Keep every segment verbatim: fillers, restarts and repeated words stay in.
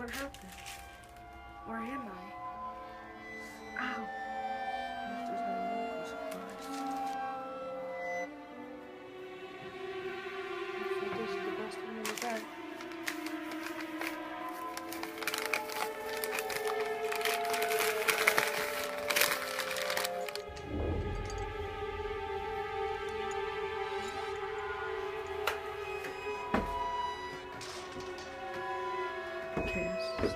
What happened? Where am I? Ow. I have to tell medical supplies. Hopefully this is the best one in the bed. Okay.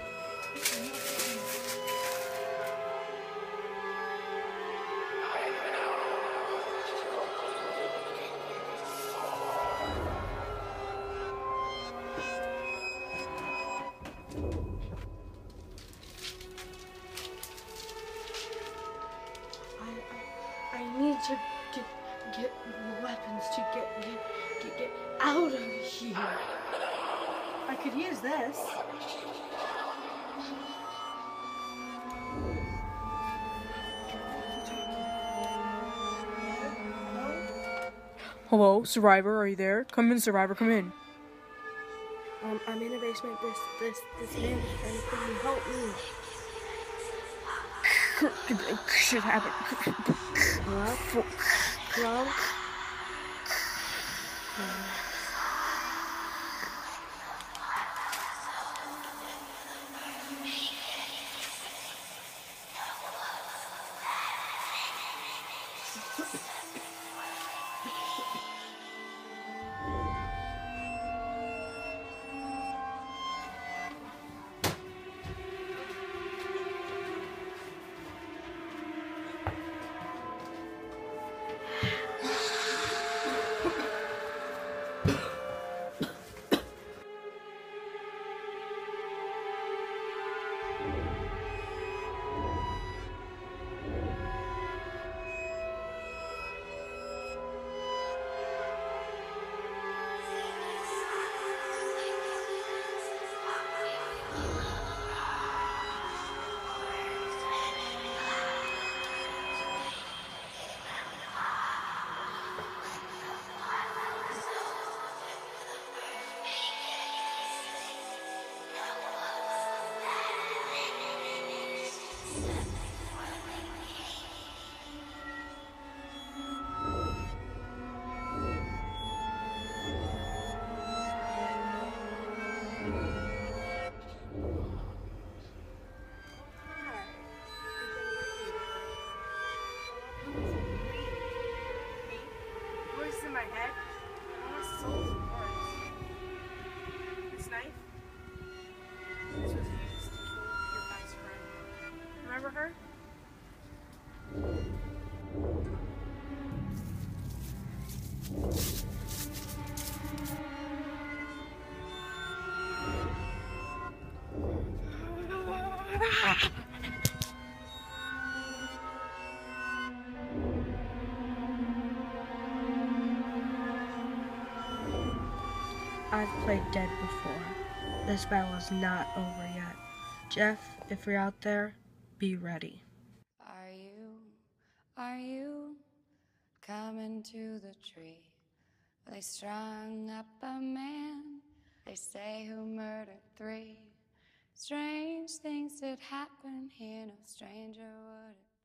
I, I, I need to get get weapons to get get get get out of here. I could use this. Hello, Survivor, are you there? Come in, Survivor, come in. Um, I'm in a basement. This this this man is trying to kill me. Help me. Shit happened. Hello? Hello? Voice in my head. I want to solve some words. This knife. This was used to kill your best friend. Remember her? I've played dead before. This battle is not over yet. Jeff, if you're out there, be ready. Are you, are you coming to the tree? They strung up a man, they say, who murdered three. Strange things did happen here, no stranger would it